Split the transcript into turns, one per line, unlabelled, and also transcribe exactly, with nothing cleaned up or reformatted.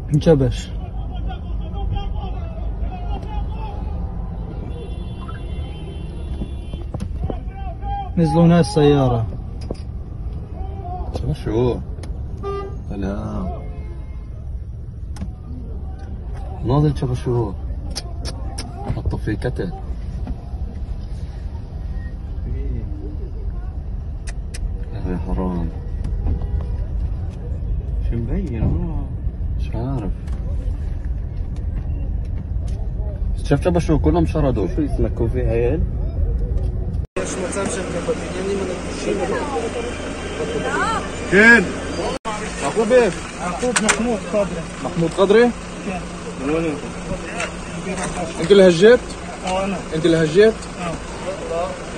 جبش. نزلوا ناس السيارة.
شو؟ سلام. ناضل شبه شو؟ حطوا فيه كتل. يا حرام.
شو مبين؟
مش عارف. شاف شبه شو كلهم شردوا.
شو يسمكوا في عيال؟
كين؟ يعقوب ايه؟
يعقوب محمود قدري.
محمود قدري؟
من وين انت؟
انت اللي هجيت؟
اه انا.
انت اللي هجيت؟
اه.